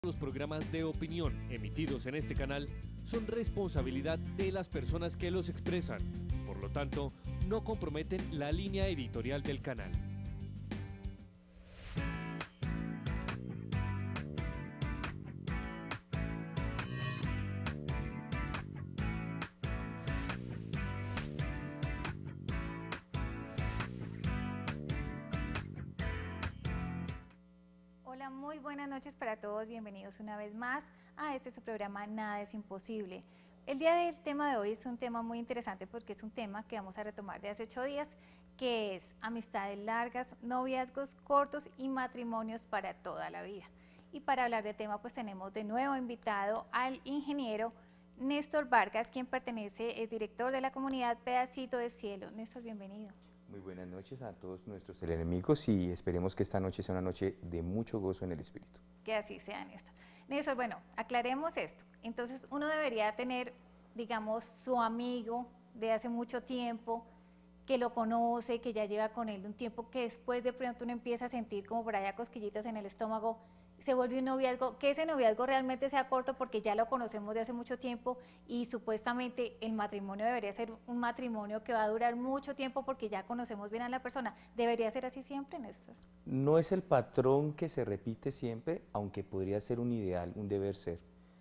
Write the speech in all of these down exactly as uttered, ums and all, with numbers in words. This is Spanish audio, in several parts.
Los programas de opinión emitidos en este canal son responsabilidad de las personas que los expresan. Por lo tanto, no comprometen la línea editorial del canal. Hola, muy buenas noches para todos, bienvenidos una vez más a este su programa Nada es Imposible. El día del tema de hoy es un tema muy interesante porque es un tema que vamos a retomar de hace ocho días, que es amistades largas, noviazgos cortos y matrimonios para toda la vida. Y para hablar del tema pues tenemos de nuevo invitado al ingeniero Néstor Vargas, quien pertenece, es director de la comunidad Pedacito de Cielo. Néstor, bienvenido. Muy buenas noches a todos nuestros teleenemigos y esperemos que esta noche sea una noche de mucho gozo en el espíritu. Que así sea, Néstor. Néstor, bueno, aclaremos esto. Entonces, uno debería tener, digamos, su amigo de hace mucho tiempo, que lo conoce, que ya lleva con él un tiempo, que después de pronto uno empieza a sentir como por allá cosquillitas en el estómago, se vuelve un noviazgo, que ese noviazgo realmente sea corto porque ya lo conocemos de hace mucho tiempo y supuestamente el matrimonio debería ser un matrimonio que va a durar mucho tiempo porque ya conocemos bien a la persona. ¿Debería ser así siempre, Néstor? No es el patrón que se repite siempre, aunque podría ser un ideal, un deber ser.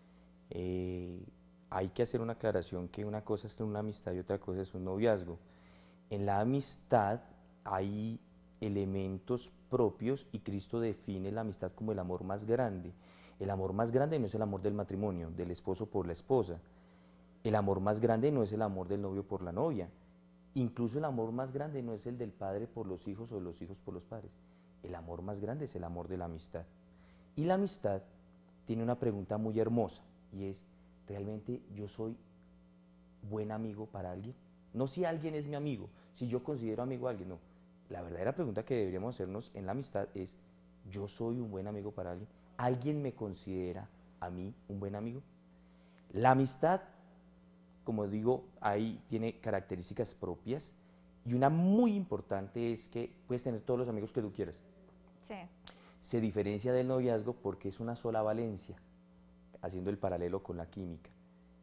Eh, hay que hacer una aclaración que una cosa es una amistad y otra cosa es un noviazgo. En la amistad hay elementos propios y Cristo define la amistad como el amor más grande. El amor más grande no es el amor del matrimonio, del esposo por la esposa. El amor más grande no es el amor del novio por la novia. Incluso el amor más grande no es el del padre por los hijos o de los hijos por los padres. El amor más grande es el amor de la amistad. Y la amistad tiene una pregunta muy hermosa y es, ¿realmente yo soy buen amigo para alguien? No si alguien es mi amigo, si yo considero amigo a alguien, no. La verdadera pregunta que deberíamos hacernos en la amistad es, ¿yo soy un buen amigo para alguien? ¿Alguien me considera a mí un buen amigo? La amistad, como digo, ahí tiene características propias y una muy importante es que puedes tener todos los amigos que tú quieras. Sí. Se diferencia del noviazgo porque es una sola valencia, haciendo el paralelo con la química.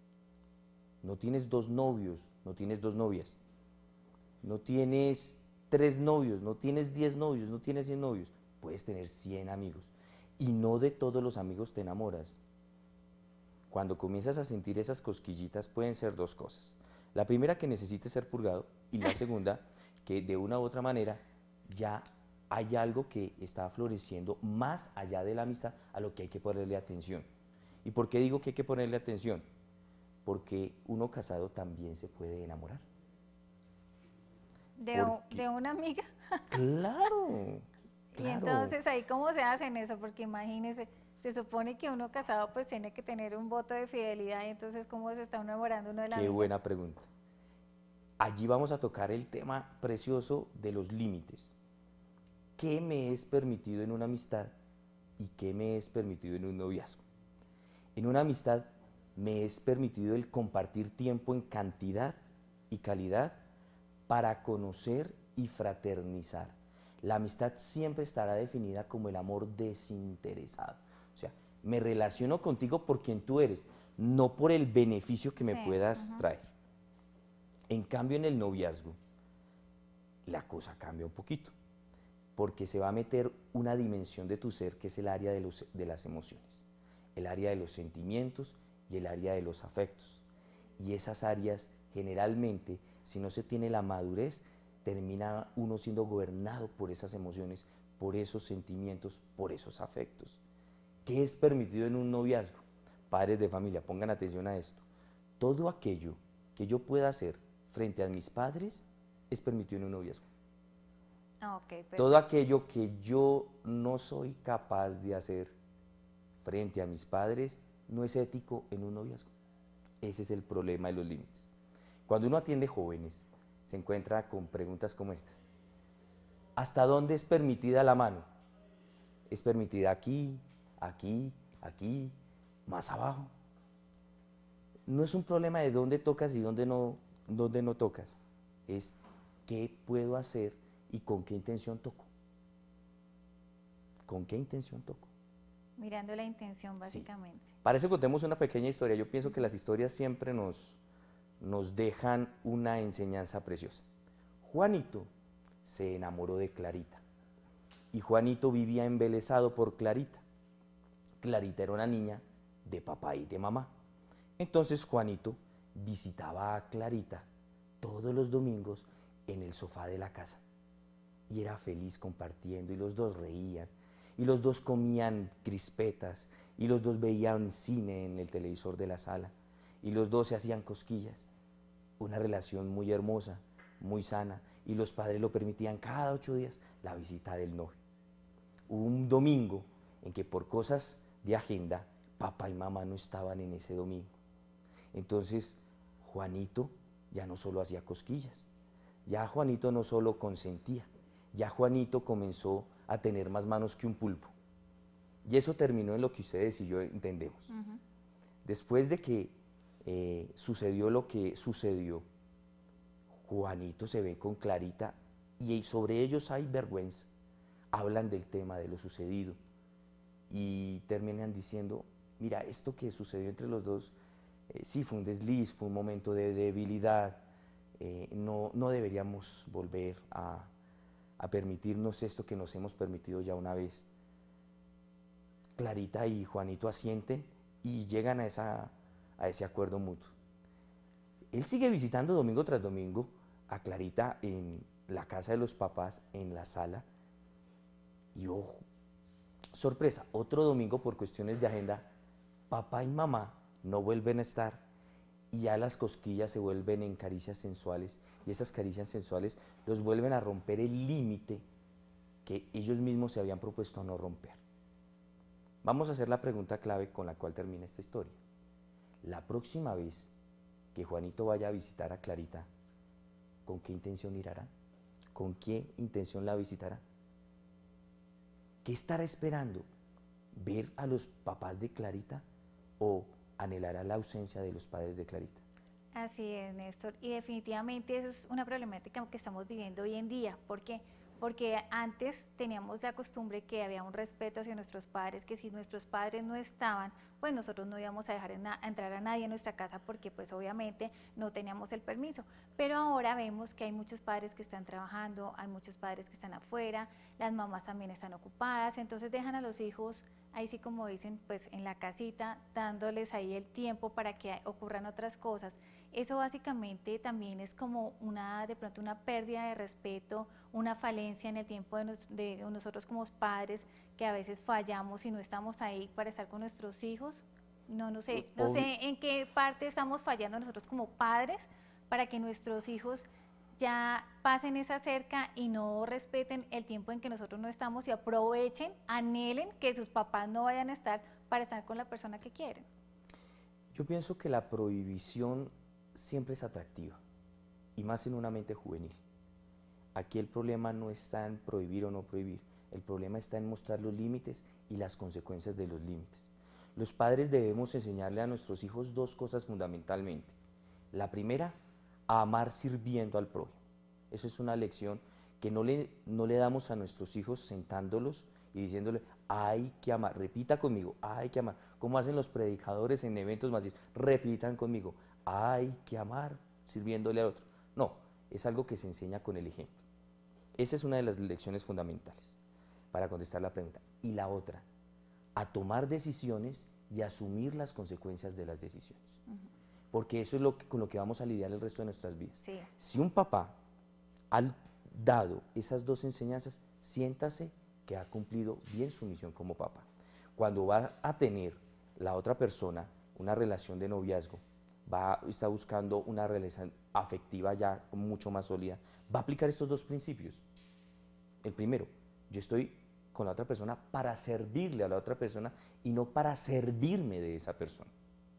No tienes dos novios, no tienes dos novias, no tienes tres novios, no tienes diez novios, no tienes cien novios, puedes tener cien amigos y no de todos los amigos te enamoras. Cuando comienzas a sentir esas cosquillitas pueden ser dos cosas. La primera, que necesite ser purgado, y la segunda, que de una u otra manera ya hay algo que está floreciendo más allá de la amistad a lo que hay que ponerle atención. ¿Y por qué digo que hay que ponerle atención? Porque uno casado también se puede enamorar. ¿De, Porque, de una amiga? claro, Y claro, entonces ahí cómo se hacen eso, porque imagínese, se supone que uno casado pues tiene que tener un voto de fidelidad y entonces cómo se está enamorando uno de la qué amiga. buena pregunta. Allí vamos a tocar el tema precioso de los límites. ¿Qué me es permitido en una amistad y qué me es permitido en un noviazgo? En una amistad me es permitido el compartir tiempo en cantidad y calidad para conocer y fraternizar. La amistad siempre estará definida como el amor desinteresado. O sea, me relaciono contigo por quien tú eres, no por el beneficio que me Sí, puedas ujú. traer. En cambio, en el noviazgo, la cosa cambia un poquito, porque se va a meter una dimensión de tu ser que es el área de, los, de las emociones, el área de los sentimientos y el área de los afectos. Y esas áreas, generalmente, si no se tiene la madurez, termina uno siendo gobernado por esas emociones, por esos sentimientos, por esos afectos. ¿Qué es permitido en un noviazgo? Padres de familia, pongan atención a esto. Todo aquello que yo pueda hacer frente a mis padres es permitido en un noviazgo. Ah, ok, Todo perfecto. aquello que yo no soy capaz de hacer frente a mis padres no es ético en un noviazgo. Ese es el problema de los límites. Cuando uno atiende jóvenes, se encuentra con preguntas como estas. ¿Hasta dónde es permitida la mano? ¿Es permitida aquí, aquí, aquí, más abajo? No es un problema de dónde tocas y dónde no, dónde no tocas. Es qué puedo hacer y con qué intención toco. ¿Con qué intención toco? Mirando la intención, Sí. básicamente. Para eso contemos una pequeña historia. Yo pienso que las historias siempre nos, nos dejan una enseñanza preciosa. Juanito se enamoró de Clarita y Juanito vivía embelesado por Clarita. Clarita era una niña de papá y de mamá. Entonces Juanito visitaba a Clarita todos los domingos en el sofá de la casa y era feliz compartiendo y los dos reían y los dos comían crispetas y los dos veían cine en el televisor de la sala y los dos se hacían cosquillas. Una relación muy hermosa, muy sana, y los padres lo permitían cada ocho días la visita del novio. Hubo un domingo en que por cosas de agenda papá y mamá no estaban en ese domingo. Entonces Juanito ya no solo hacía cosquillas, ya Juanito no solo consentía, ya Juanito comenzó a tener más manos que un pulpo. Y eso terminó en lo que ustedes y yo entendemos. Ujú. Después de que eh, sucedió lo que sucedió, Juanito se ve con Clarita y sobre ellos hay vergüenza. Hablan del tema de lo sucedido y terminan diciendo, mira, esto que sucedió entre los dos, eh, sí fue un desliz, fue un momento de debilidad, eh, no, no deberíamos volver a, a permitirnos esto que nos hemos permitido ya una vez. Clarita y Juanito asienten y llegan a, esa, a ese acuerdo mutuo. Él sigue visitando domingo tras domingo a Clarita en la casa de los papás, en la sala, y ojo, sorpresa, otro domingo por cuestiones de agenda, papá y mamá no vuelven a estar y ya las cosquillas se vuelven en caricias sensuales y esas caricias sensuales los vuelven a romper el límite que ellos mismos se habían propuesto a no romper. Vamos a hacer la pregunta clave con la cual termina esta historia. La próxima vez que Juanito vaya a visitar a Clarita, ¿con qué intención irá? ¿Con qué intención la visitará? ¿Qué estará esperando? ¿Ver a los papás de Clarita o anhelará la ausencia de los padres de Clarita? Así es, Néstor. Y definitivamente eso es una problemática que estamos viviendo hoy en día. ¿Por qué? Porque antes teníamos la costumbre que había un respeto hacia nuestros padres, que si nuestros padres no estaban, pues nosotros no íbamos a dejar a entrar a nadie a nuestra casa porque pues obviamente no teníamos el permiso. Pero ahora vemos que hay muchos padres que están trabajando, hay muchos padres que están afuera, las mamás también están ocupadas, entonces dejan a los hijos ahí sí como dicen, pues en la casita, dándoles ahí el tiempo para que ocurran otras cosas. Eso básicamente también es como una, de pronto una pérdida de respeto, una falencia en el tiempo de, nos, de nosotros como padres, que a veces fallamos y no estamos ahí para estar con nuestros hijos. No, no sé, no Obvio. sé en qué parte estamos fallando nosotros como padres para que nuestros hijos ya pasen esa cerca y no respeten el tiempo en que nosotros no estamos y aprovechen, anhelen que sus papás no vayan a estar para estar con la persona que quieren. Yo pienso que la prohibición siempre es atractiva, y más en una mente juvenil. Aquí el problema no está en prohibir o no prohibir, el problema está en mostrar los límites y las consecuencias de los límites. Los padres debemos enseñarle a nuestros hijos dos cosas fundamentalmente. La primera, a amar sirviendo al prójimo. Eso es una lección que no le, no le damos a nuestros hijos sentándolos y diciéndole, hay que amar, repita conmigo, hay que amar. Como hacen los predicadores en eventos masivos, repitan conmigo, hay que amar sirviéndole al otro. No, es algo que se enseña con el ejemplo. Esa es una de las lecciones fundamentales para contestar la pregunta. Y la otra, a tomar decisiones y asumir las consecuencias de las decisiones. Uh-huh. Porque eso es lo que, con lo que vamos a lidiar el resto de nuestras vidas. Sí. Si un papá ha dado esas dos enseñanzas, siéntase que ha cumplido bien su misión como papá. Cuando va a tener la otra persona una relación de noviazgo, va, está buscando una relación afectiva ya mucho más sólida, va a aplicar estos dos principios. El primero, yo estoy con la otra persona para servirle a la otra persona y no para servirme de esa persona.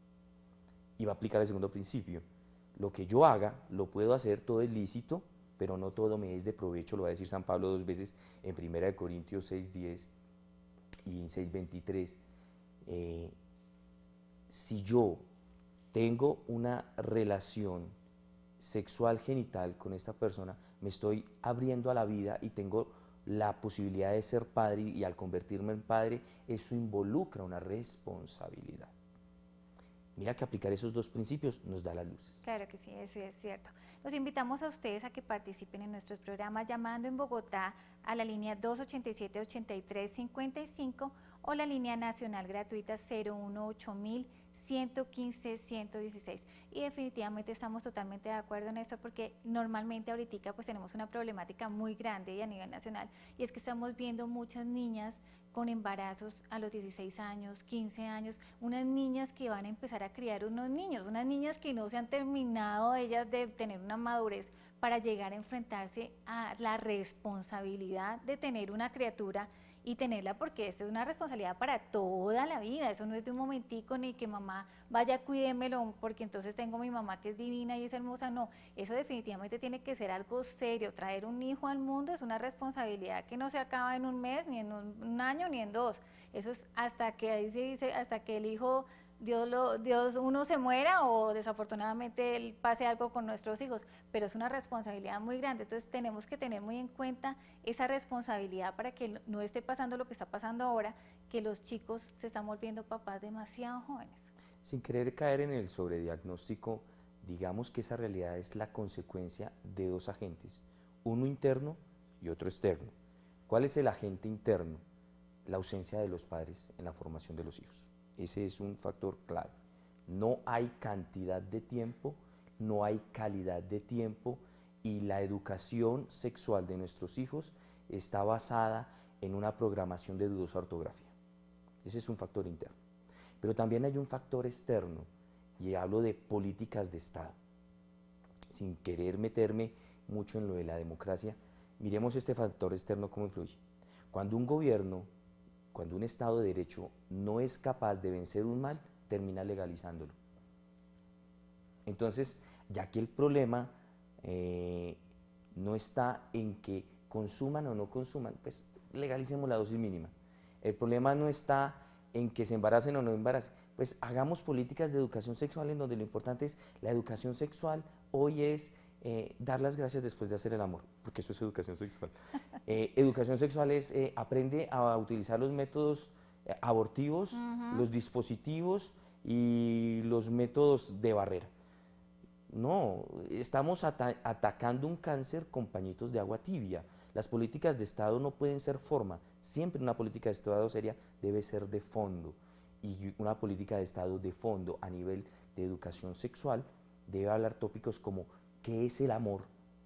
Y va a aplicar el segundo principio, lo que yo haga, lo puedo hacer, todo es lícito, pero no todo me es de provecho, lo va a decir San Pablo dos veces en primera de Corintios seis diez y en seis veintitrés. Eh, si yo tengo una relación sexual genital con esta persona, me estoy abriendo a la vida y tengo la posibilidad de ser padre y al convertirme en padre, eso involucra una responsabilidad. Mira que aplicar esos dos principios nos da las luces. Claro que sí, eso es cierto. Los invitamos a ustedes a que participen en nuestros programas llamando en Bogotá a la línea dos ochenta y siete, ochenta y tres cincuenta y cinco o la línea nacional gratuita cero uno ocho mil, ciento quince, ciento dieciséis. Y definitivamente estamos totalmente de acuerdo en esto porque normalmente ahorita pues tenemos una problemática muy grande y a nivel nacional, y es que estamos viendo muchas niñas con embarazos a los dieciséis años, quince años, unas niñas que van a empezar a criar unos niños, unas niñas que no se han terminado ellas de tener una madurez para llegar a enfrentarse a la responsabilidad de tener una criatura y tenerla, porque esto es una responsabilidad para toda la vida, eso no es de un momentico ni que mamá vaya cuídemelo porque entonces tengo mi mamá que es divina y es hermosa, no, eso definitivamente tiene que ser algo serio. Traer un hijo al mundo es una responsabilidad que no se acaba en un mes, ni en un, un año, ni en dos, eso es hasta que ahí se dice, hasta que el hijo Dios, lo, Dios uno se muera o desafortunadamente él pase algo con nuestros hijos, pero es una responsabilidad muy grande, entonces tenemos que tener muy en cuenta esa responsabilidad para que no esté pasando lo que está pasando ahora, que los chicos se están volviendo papás demasiado jóvenes. Sin querer caer en el sobrediagnóstico, digamos que esa realidad es la consecuencia de dos agentes, uno interno y otro externo. ¿Cuál es el agente interno? La ausencia de los padres en la formación de los hijos. Ese es un factor clave. No hay cantidad de tiempo, no hay calidad de tiempo, y la educación sexual de nuestros hijos está basada en una programación de dudosa ortografía. Ese es un factor interno. Pero también hay un factor externo, y hablo de políticas de Estado. Sin querer meterme mucho en lo de la democracia, miremos este factor externo cómo influye. Cuando un gobierno, cuando un Estado de Derecho no es capaz de vencer un mal, termina legalizándolo. Entonces, ya que el problema eh, no está en que consuman o no consuman, pues legalicemos la dosis mínima. El problema no está en que se embaracen o no embaracen, pues hagamos políticas de educación sexual en donde lo importante es la educación sexual. Hoy es eh, dar las gracias después de hacer el amor, porque eso es educación sexual. Eh, educación sexual es eh, aprende a utilizar los métodos eh, abortivos, uh-huh. los dispositivos y los métodos de barrera. No, estamos ata atacando un cáncer con pañitos de agua tibia. Las políticas de Estado no pueden ser forma, siempre una política de Estado seria debe ser de fondo, y una política de Estado de fondo a nivel de educación sexual debe hablar tópicos como ¿qué es el amor?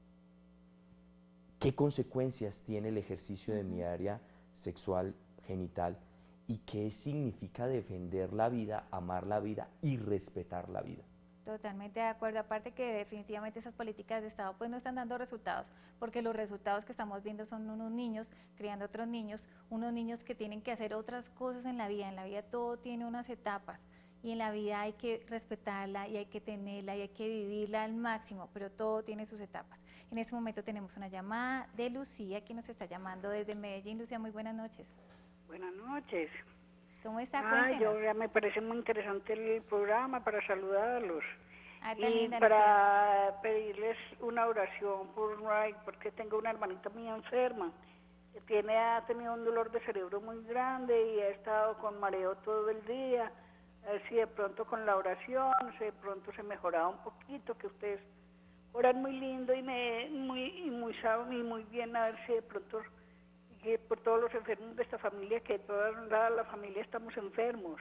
¿Qué consecuencias tiene el ejercicio de mi área sexual genital? ¿Y qué significa defender la vida, amar la vida y respetar la vida? Totalmente de acuerdo, aparte que definitivamente esas políticas de Estado pues no están dando resultados, porque los resultados que estamos viendo son unos niños criando otros niños, unos niños que tienen que hacer otras cosas en la vida. En la vida todo tiene unas etapas y en la vida hay que respetarla y hay que tenerla y hay que vivirla al máximo, pero todo tiene sus etapas. En este momento tenemos una llamada de Lucía, que nos está llamando desde Medellín. Lucía, muy buenas noches. Buenas noches. ¿Cómo está? Ah, Cuéntenos. yo ya me parece muy interesante el programa para saludarlos. Ah, y linda, para Lucía. Pedirles una oración por porque tengo una hermanita mía enferma. Que tiene, ha tenido un dolor de cerebro muy grande y ha estado con mareo todo el día. A ver si de pronto con la oración, si de pronto se mejoraba un poquito, que ustedes oran muy lindo y me muy y muy saben y muy bien, a ver si de pronto que por todos los enfermos de esta familia, que toda la, la familia estamos enfermos.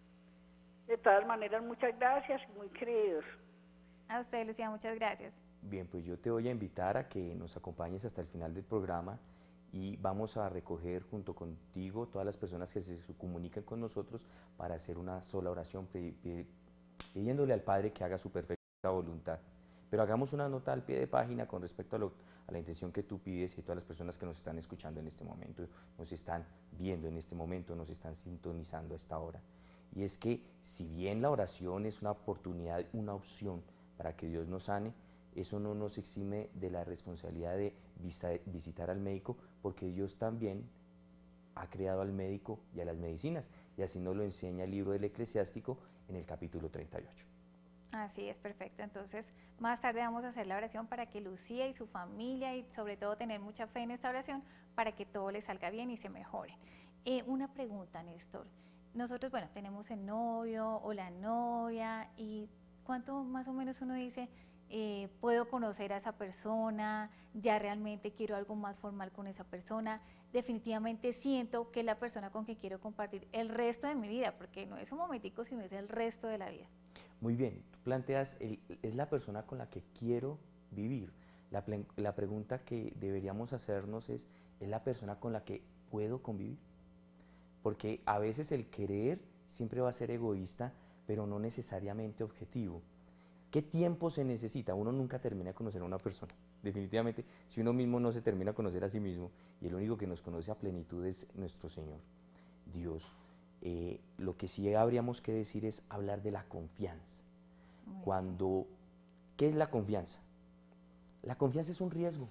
De todas maneras, muchas gracias y muy queridos. A usted, Lucía, muchas gracias. Bien, pues yo te voy a invitar a que nos acompañes hasta el final del programa y vamos a recoger junto contigo todas las personas que se comunican con nosotros para hacer una sola oración pidiéndole al Padre que haga su perfecta voluntad. Pero hagamos una nota al pie de página con respecto a, lo, a la intención que tú pides, y todas las personas que nos están escuchando en este momento, nos están viendo en este momento, nos están sintonizando a esta hora. Y es que si bien la oración es una oportunidad, una opción para que Dios nos sane, eso no nos exime de la responsabilidad de visitar al médico, porque Dios también ha creado al médico y a las medicinas, y así nos lo enseña el libro del Eclesiástico en el capítulo treinta y ocho. Así es, perfecto. Entonces, más tarde vamos a hacer la oración para que Lucía y su familia, y sobre todo tener mucha fe en esta oración, para que todo le salga bien y se mejore. Eh, una pregunta, Néstor. Nosotros, bueno, tenemos el novio o la novia y ¿cuánto más o menos uno dice, eh, puedo conocer a esa persona, ya realmente quiero algo más formal con esa persona, definitivamente siento que es la persona con quien quiero compartir el resto de mi vida, porque no es un momentico, sino es el resto de la vida? Muy bien, tú planteas, el- es la persona con la que quiero vivir. La, plen- la pregunta que deberíamos hacernos es, ¿es la persona con la que puedo convivir? Porque a veces el querer siempre va a ser egoísta, pero no necesariamente objetivo. ¿Qué tiempo se necesita? Uno nunca termina de conocer a una persona. Definitivamente, si uno mismo no se termina de conocer a sí mismo, y el único que nos conoce a plenitud es nuestro Señor, Dios, eh, lo que sí habríamos que decir es hablar de la confianza. Muy bien. Cuando, ¿qué es la confianza? La confianza es un riesgo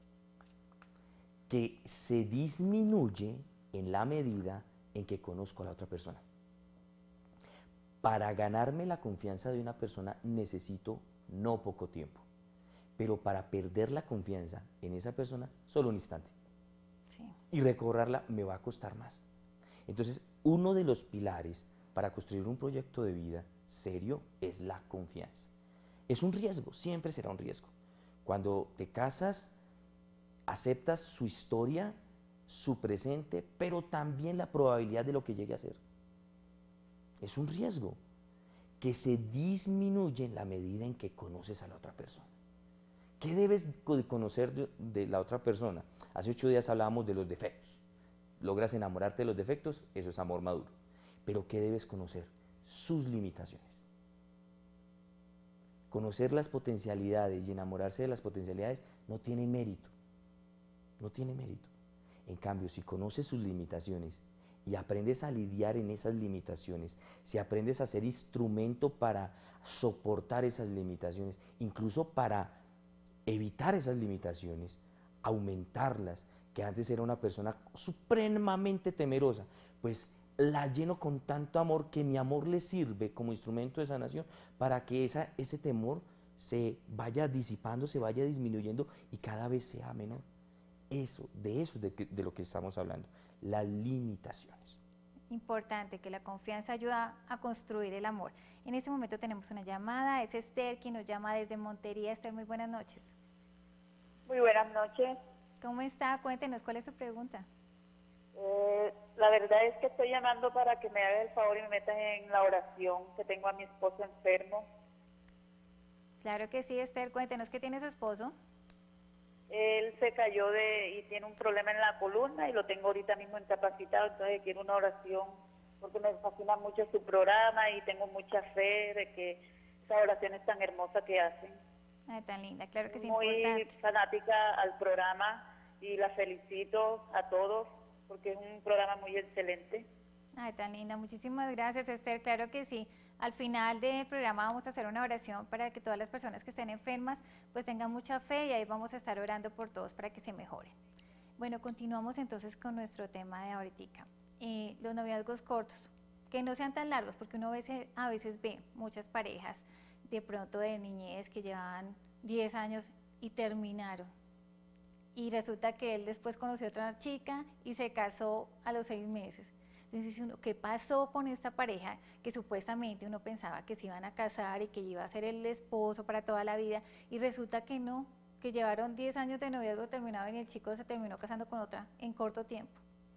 que se disminuye en la medida en que conozco a la otra persona. Para ganarme la confianza de una persona necesito no poco tiempo, pero para perder la confianza en esa persona, solo un instante. Sí. Y recobrarla me va a costar más. Entonces, uno de los pilares para construir un proyecto de vida serio es la confianza. Es un riesgo, siempre será un riesgo. Cuando te casas, aceptas su historia, su presente, pero también la probabilidad de lo que llegue a ser. Es un riesgo que se disminuye en la medida en que conoces a la otra persona. ¿Qué debes conocer de, de la otra persona? Hace ocho días hablábamos de los defectos. Logras enamorarte de los defectos, eso es amor maduro. Pero ¿qué debes conocer? Sus limitaciones. Conocer las potencialidades y enamorarse de las potencialidades no tiene mérito. No tiene mérito. En cambio, si conoces sus limitaciones y aprendes a lidiar en esas limitaciones, si aprendes a ser instrumento para soportar esas limitaciones, incluso para evitar esas limitaciones, aumentarlas, que antes era una persona supremamente temerosa, pues la lleno con tanto amor que mi amor le sirve como instrumento de sanación para que esa, ese temor se vaya disipando, se vaya disminuyendo y cada vez sea menor. Eso, de eso es de, que, de lo que estamos hablando, las limitaciones. Importante, que la confianza ayuda a construir el amor. En este momento tenemos una llamada, es Esther quien nos llama desde Montería. Esther, muy buenas noches. Muy buenas noches. ¿Cómo está? Cuéntenos, ¿cuál es su pregunta? Eh, la verdad es que estoy llamando para que me haga el favor y me metas en la oración, que tengo a mi esposo enfermo. Claro que sí, Esther, cuéntenos, ¿qué tiene su esposo? Él se cayó de y tiene un problema en la columna y lo tengo ahorita mismo incapacitado, entonces quiero una oración porque me fascina mucho su programa y tengo mucha fe de que esas oraciones tan hermosas que hacen. Ay, tan linda, claro que sí, Muy importante. fanática al programa y la felicito a todos porque es un programa muy excelente. Ay, tan linda, muchísimas gracias, Esther, claro que sí. Al final del programa vamos a hacer una oración para que todas las personas que estén enfermas pues tengan mucha fe y ahí vamos a estar orando por todos para que se mejoren. Bueno, continuamos entonces con nuestro tema de ahorita. Eh, los noviazgos cortos, que no sean tan largos, porque uno a veces, a veces ve muchas parejas de pronto de niñez que llevan diez años y terminaron. Y resulta que él después conoció a otra chica y se casó a los seis meses. Entonces dice uno, ¿qué pasó con esta pareja que supuestamente uno pensaba que se iban a casar y que iba a ser el esposo para toda la vida? Y resulta que no, que llevaron diez años de noviazgo, terminaron y el chico se terminó casando con otra en corto tiempo.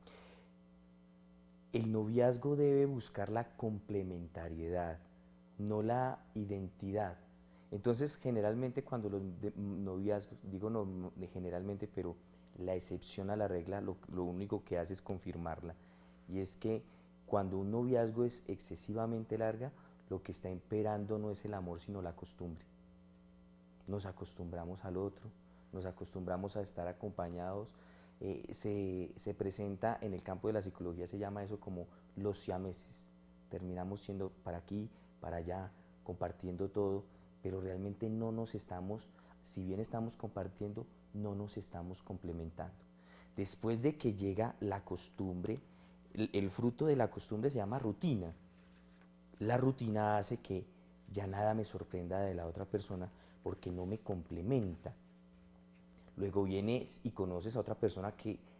El noviazgo debe buscar la complementariedad, no la identidad. Entonces, generalmente cuando los noviazgos, digo no, no, generalmente, pero la excepción a la regla, lo, lo único que hace es confirmarla. Y es que cuando un noviazgo es excesivamente larga, lo que está imperando no es el amor, sino la costumbre. Nos acostumbramos al otro, nos acostumbramos a estar acompañados. Eh, se, se presenta en el campo de la psicología, se llama eso como los siameses. Terminamos siendo para aquí, para allá, compartiendo todo, pero realmente no nos estamos, si bien estamos compartiendo, no nos estamos complementando. Después de que llega la costumbre, el, el fruto de la costumbre se llama rutina. La rutina hace que ya nada me sorprenda de la otra persona porque no me complementa. Luego vienes y conoces a otra persona que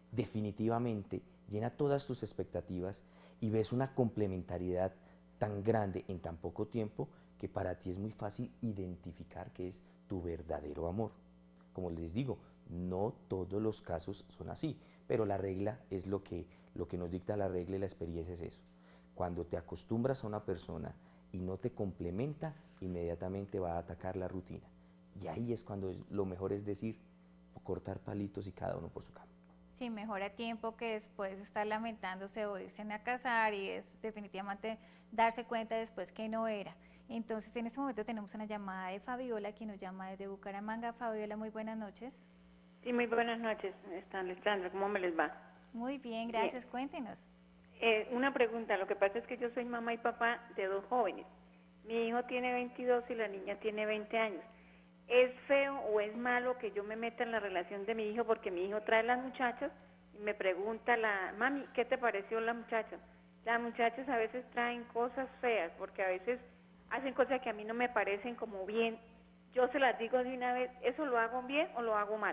definitivamente llena todas tus expectativas y ves una complementariedad tan grande en tan poco tiempo que para ti es muy fácil identificar que es tu verdadero amor. Como les digo, no todos los casos son así, pero la regla es lo que, lo que nos dicta la regla y la experiencia es eso. Cuando te acostumbras a una persona y no te complementa, inmediatamente va a atacar la rutina. Y ahí es cuando es, lo mejor es decir, cortar palitos y cada uno por su camino. Sí, mejor a tiempo que después estar lamentándose o irse a casar y es definitivamente darse cuenta después que no era. Entonces, en este momento tenemos una llamada de Fabiola, quien nos llama desde Bucaramanga. Fabiola, muy buenas noches. Sí, muy buenas noches, Alexandra, ¿cómo me les va? Muy bien, gracias, Bien. Cuéntenos. Eh, una pregunta, lo que pasa es que yo soy mamá y papá de dos jóvenes. Mi hijo tiene veintidós y la niña tiene veinte años. ¿Es feo o es malo que yo me meta en la relación de mi hijo porque mi hijo trae las muchachas y me pregunta la, mami, ¿qué te pareció la muchacha? Las muchachas a veces traen cosas feas porque a veces hacen cosas que a mí no me parecen como bien. Yo se las digo de una vez, ¿eso lo hago bien o lo hago mal?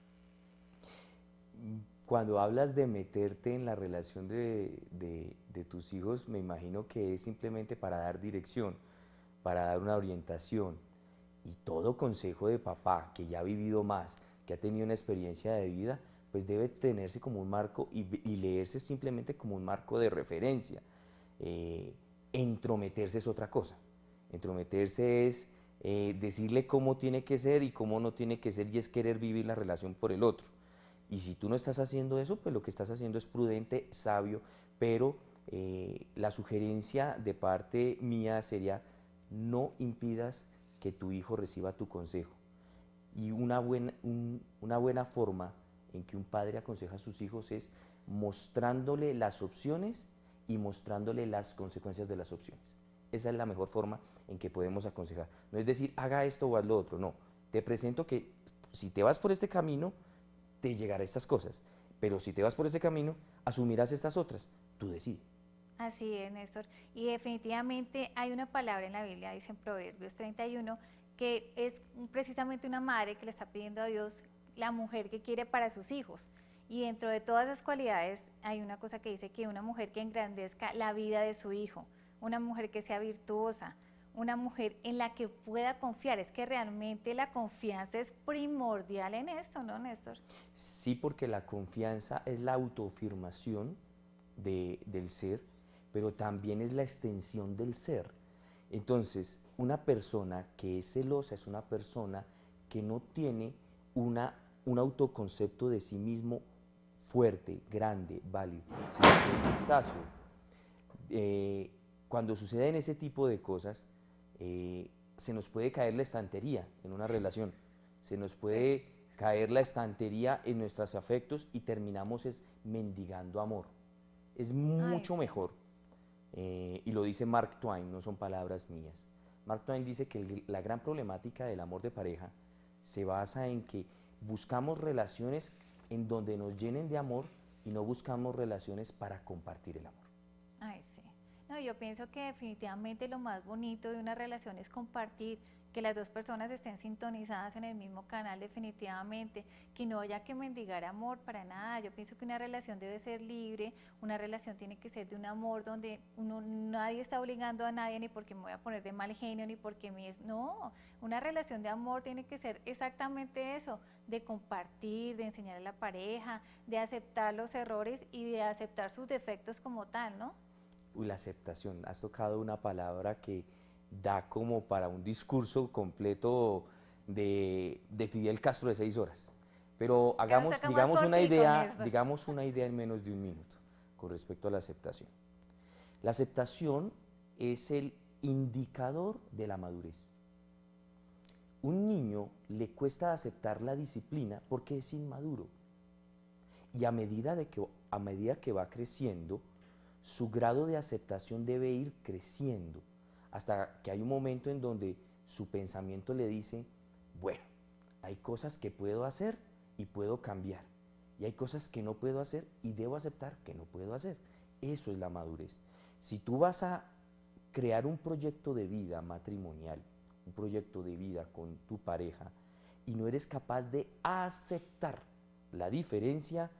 Cuando hablas de meterte en la relación de, de, de tus hijos, me imagino que es simplemente para dar dirección, para dar una orientación. Y todo consejo de papá que ya ha vivido más, que ha tenido una experiencia de vida, pues debe tenerse como un marco y, y leerse simplemente como un marco de referencia. Eh, entrometerse es otra cosa. Entrometerse es eh, decirle cómo tiene que ser y cómo no tiene que ser, y es querer vivir la relación por el otro. Y si tú no estás haciendo eso, pues lo que estás haciendo es prudente, sabio, pero eh, la sugerencia de parte mía sería: no impidas que tu hijo reciba tu consejo. Y una buena, un, una buena forma en que un padre aconseja a sus hijos es mostrándole las opciones y mostrándole las consecuencias de las opciones. Esa es la mejor forma en que podemos aconsejar. No es decir, haga esto o haz lo otro, no. Te presento que si te vas por este camino, te llegará estas cosas, pero si te vas por este camino, asumirás estas otras. Tú decides. Así es, Néstor. Y definitivamente hay una palabra en la Biblia, dice en Proverbios treinta y uno, que es precisamente una madre que le está pidiendo a Dios la mujer que quiere para sus hijos. Y dentro de todas esas cualidades hay una cosa que dice que una mujer que engrandezca la vida de su hijo, una mujer que sea virtuosa, una mujer en la que pueda confiar. Es que realmente la confianza es primordial en esto, ¿no, Néstor? Sí, porque la confianza es la autoafirmación de, del ser, pero también es la extensión del ser. Entonces, una persona que es celosa es una persona que no tiene una, un autoconcepto de sí mismo fuerte, grande, válido, sino que es escaso. Eh, cuando suceden ese tipo de cosas, eh, se nos puede caer la estantería en una relación, se nos puede caer la estantería en nuestros afectos y terminamos es mendigando amor. Es mucho Ay, sí. mejor, eh, y lo dice Mark Twain, no son palabras mías. Mark Twain dice que el, la gran problemática del amor de pareja se basa en que buscamos relaciones en donde nos llenen de amor y no buscamos relaciones para compartir el amor. Ay, sí. No, yo pienso que definitivamente lo más bonito de una relación es compartir, que las dos personas estén sintonizadas en el mismo canal definitivamente, que no haya que mendigar amor para nada. Yo pienso que una relación debe ser libre, una relación tiene que ser de un amor donde uno, nadie está obligando a nadie, ni porque me voy a poner de mal genio, ni porque me es... No, una relación de amor tiene que ser exactamente eso, de compartir, de enseñar a la pareja, de aceptar los errores y de aceptar sus defectos como tal, ¿no? Uy, la aceptación, has tocado una palabra que da como para un discurso completo de, de Fidel Castro de seis horas. Pero Que nos hagamos, toca más digamos una cortico, idea, Néstor. digamos una idea en menos de un minuto con respecto a la aceptación. La aceptación es el indicador de la madurez. Un niño le cuesta aceptar la disciplina porque es inmaduro. Y a medida, de que, a medida que va creciendo, su grado de aceptación debe ir creciendo, hasta que hay un momento en donde su pensamiento le dice, bueno, hay cosas que puedo hacer y puedo cambiar, y hay cosas que no puedo hacer y debo aceptar que no puedo hacer. Eso es la madurez. Si tú vas a crear un proyecto de vida matrimonial, un proyecto de vida con tu pareja, y no eres capaz de aceptar la diferencia,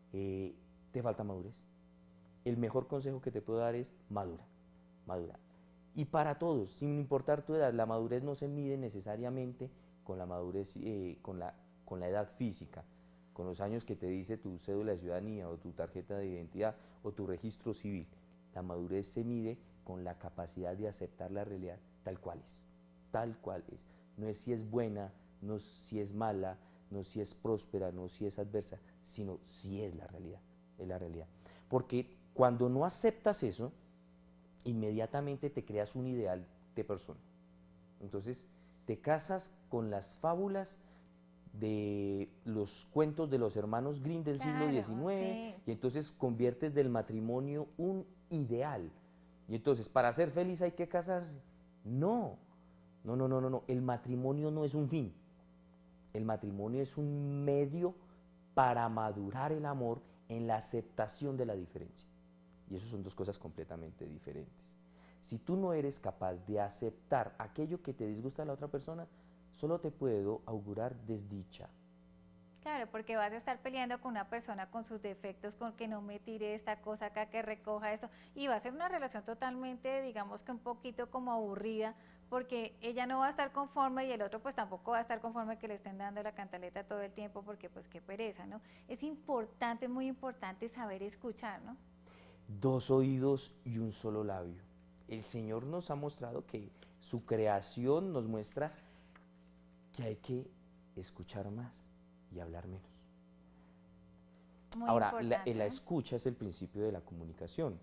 eh, te falta madurez. El mejor consejo que te puedo dar es madura, madura. Y para todos, sin importar tu edad, la madurez no se mide necesariamente con la madurez, eh, con la, con la edad física, con los años que te dice tu cédula de ciudadanía o tu tarjeta de identidad o tu registro civil. La madurez se mide con la capacidad de aceptar la realidad tal cual es, tal cual es. No es si es buena, no es si es mala, no es si es próspera, no es si es adversa, sino si es la realidad, es la realidad. Porque cuando no aceptas eso, inmediatamente te creas un ideal de persona. Entonces, te casas con las fábulas de los cuentos de los hermanos Grimm del siglo Claro, diecinueve, sí. y entonces conviertes del matrimonio un ideal. Y entonces, para ser feliz hay que casarse. No, no, no, no, no, no. El matrimonio no es un fin. El matrimonio es un medio para madurar el amor en la aceptación de la diferencia. Y eso son dos cosas completamente diferentes. Si tú no eres capaz de aceptar aquello que te disgusta de la otra persona, solo te puedo augurar desdicha. Claro, porque vas a estar peleando con una persona con sus defectos, con que no me tire esta cosa acá, que recoja esto, y va a ser una relación totalmente, digamos que un poquito como aburrida, porque ella no va a estar conforme y el otro pues tampoco va a estar conforme que le estén dando la cantaleta todo el tiempo, porque pues qué pereza, ¿no? Es importante, muy importante saber escuchar, ¿no? Dos oídos y un solo labio. El Señor nos ha mostrado que su creación nos muestra que hay que escuchar más y hablar menos. Muy Ahora, la, importante, la ¿no? escucha es el principio de la comunicación.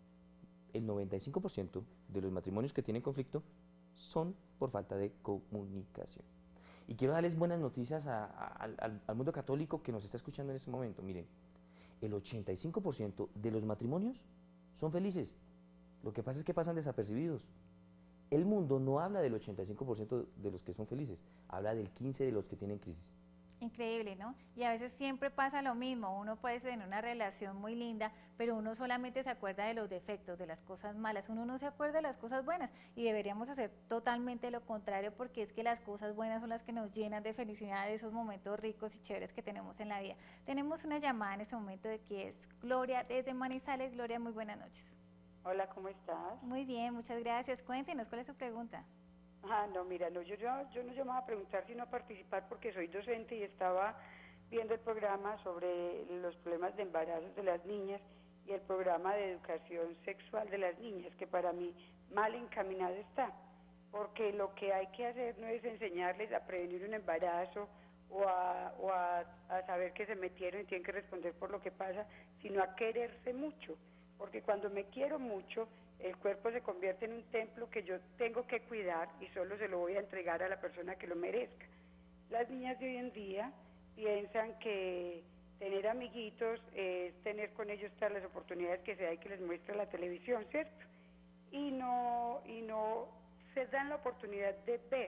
El noventa y cinco por ciento de los matrimonios que tienen conflicto son por falta de comunicación. Y quiero darles buenas noticias a, a, al, al mundo católico que nos está escuchando en este momento. Miren, el ochenta y cinco por ciento de los matrimonios son felices. Lo que pasa es que pasan desapercibidos. El mundo no habla del ochenta y cinco por ciento de los que son felices, habla del quince por ciento de los que tienen crisis. Increíble, ¿no? Y a veces siempre pasa lo mismo, uno puede tener una relación muy linda, pero uno solamente se acuerda de los defectos, de las cosas malas, uno no se acuerda de las cosas buenas y deberíamos hacer totalmente lo contrario porque es que las cosas buenas son las que nos llenan de felicidad, de esos momentos ricos y chéveres que tenemos en la vida. Tenemos una llamada en este momento de que es Gloria desde Manizales. Gloria, muy buenas noches. Hola, ¿cómo estás? Muy bien, muchas gracias. Cuéntenos, ¿cuál es su pregunta? Ah, no, mira, no, yo, yo, yo no llamaba a preguntar, sino a participar porque soy docente y estaba viendo el programa sobre los problemas de embarazos de las niñas y el programa de educación sexual de las niñas, que para mí mal encaminado está, porque lo que hay que hacer no es enseñarles a prevenir un embarazo o a, o a, a saber que se metieron y tienen que responder por lo que pasa, sino a quererse mucho, porque cuando me quiero mucho, el cuerpo se convierte en un templo que yo tengo que cuidar y solo se lo voy a entregar a la persona que lo merezca. Las niñas de hoy en día piensan que tener amiguitos es tener con ellos todas las oportunidades que sea y que les muestra la televisión, ¿cierto? Y no, y no se dan la oportunidad de ver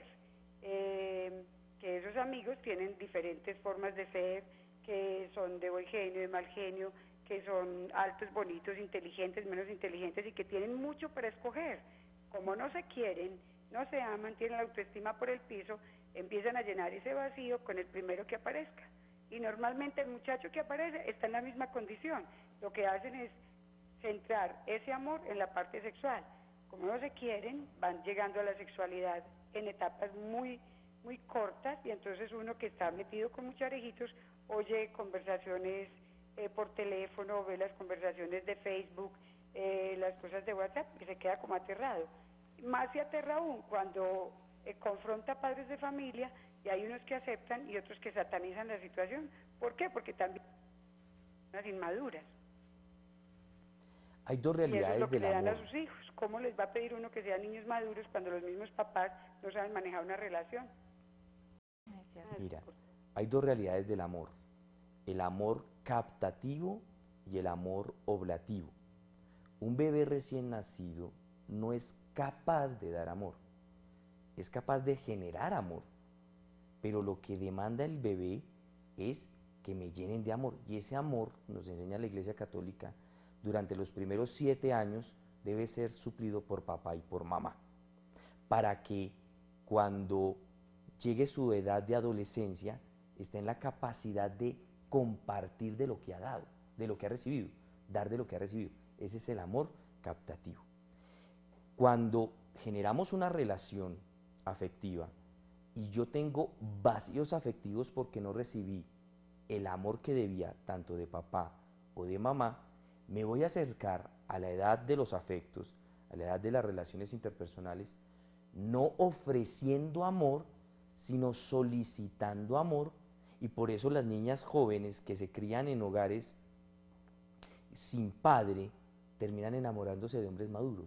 eh, que esos amigos tienen diferentes formas de ser, que son de buen genio, de mal genio, que son altos, bonitos, inteligentes, menos inteligentes y que tienen mucho para escoger. Como no se quieren, no se aman, tienen la autoestima por el piso, empiezan a llenar ese vacío con el primero que aparezca. Y normalmente el muchacho que aparece está en la misma condición. Lo que hacen es centrar ese amor en la parte sexual. Como no se quieren, van llegando a la sexualidad en etapas muy, muy cortas y entonces uno que está metido con muchos arejitos oye conversaciones Eh, por teléfono, ve las conversaciones de Facebook, eh, las cosas de WhatsApp, y se queda como aterrado. Más se aterra aún cuando eh, confronta a padres de familia y hay unos que aceptan y otros que satanizan la situación. ¿Por qué? Porque también son unas inmaduras. Hay dos Y eso es realidades lo que del le dan amor. a sus hijos. ¿Cómo les va a pedir uno que sean niños maduros cuando los mismos papás no saben manejar una relación? Es cierto. Mira, hay dos realidades del amor. El amor captativo y el amor oblativo. Un bebé recién nacido no es capaz de dar amor, es capaz de generar amor, pero lo que demanda el bebé es que me llenen de amor, y ese amor, nos enseña la Iglesia Católica, durante los primeros siete años debe ser suplido por papá y por mamá, para que cuando llegue su edad de adolescencia esté en la capacidad de compartir de lo que ha dado. de lo que ha recibido, dar de lo que ha recibido. Ese es el amor captativo. Cuando generamos una relación afectiva y yo tengo vacíos afectivos porque no recibí el amor que debía, tanto de papá o de mamá, me voy a acercar a la edad de los afectos, a la edad de las relaciones interpersonales, no ofreciendo amor, sino solicitando amor, y por eso las niñas jóvenes que se crían en hogares sin padre terminan enamorándose de hombres maduros.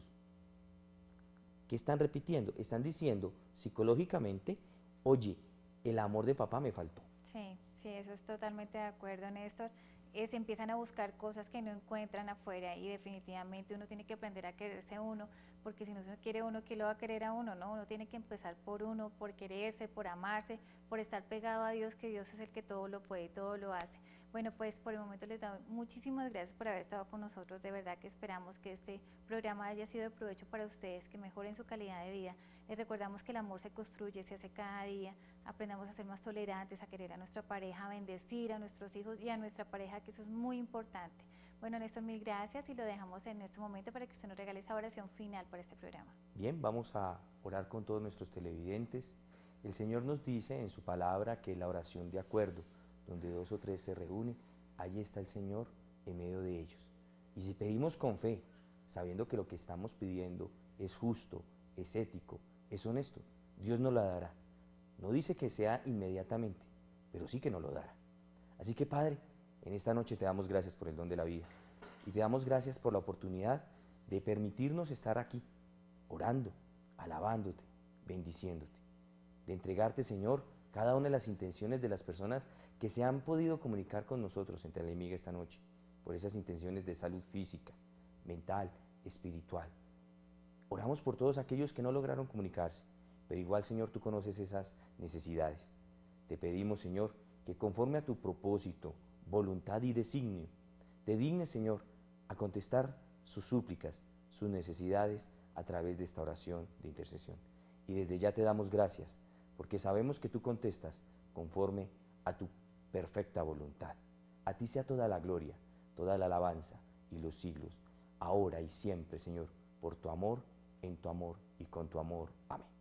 ¿Qué están repitiendo? Están diciendo psicológicamente, oye, el amor de papá me faltó. Sí, sí, eso es totalmente de acuerdo, Néstor. Eh, se empiezan a buscar cosas que no encuentran afuera y definitivamente uno tiene que aprender a quererse uno, porque si no se quiere uno, ¿quién lo va a querer a uno? No, uno tiene que empezar por uno, por quererse, por amarse, por estar pegado a Dios, que Dios es el que todo lo puede y todo lo hace. Bueno, pues por el momento les doy muchísimas gracias por haber estado con nosotros, de verdad que esperamos que este programa haya sido de provecho para ustedes, que mejoren su calidad de vida. Les recordamos que el amor se construye, se hace cada día, aprendamos a ser más tolerantes, a querer a nuestra pareja, a bendecir a nuestros hijos y a nuestra pareja, que eso es muy importante. Bueno, Néstor, mil gracias y lo dejamos en este momento para que usted nos regale esa oración final para este programa. Bien, vamos a orar con todos nuestros televidentes. El Señor nos dice en su palabra que la oración de acuerdo, donde dos o tres se reúnen, ahí está el Señor en medio de ellos. Y si pedimos con fe, sabiendo que lo que estamos pidiendo es justo, es ético, es honesto, Dios nos la dará. No dice que sea inmediatamente, pero sí que nos lo dará. Así que, Padre, en esta noche te damos gracias por el don de la vida y te damos gracias por la oportunidad de permitirnos estar aquí, orando, alabándote, bendiciéndote, de entregarte, Señor, cada una de las intenciones de las personas que se han podido comunicar con nosotros en Telemiga esta noche, por esas intenciones de salud física, mental, espiritual. Oramos por todos aquellos que no lograron comunicarse, pero igual, Señor, tú conoces esas necesidades. Te pedimos, Señor, que conforme a tu propósito, voluntad y designio, te dignes, Señor, a contestar sus súplicas, sus necesidades a través de esta oración de intercesión. Y desde ya te damos gracias, porque sabemos que tú contestas conforme a tu perfecta voluntad. A ti sea toda la gloria, toda la alabanza y los siglos, ahora y siempre, Señor, por tu amor, en tu amor y con tu amor. Amén.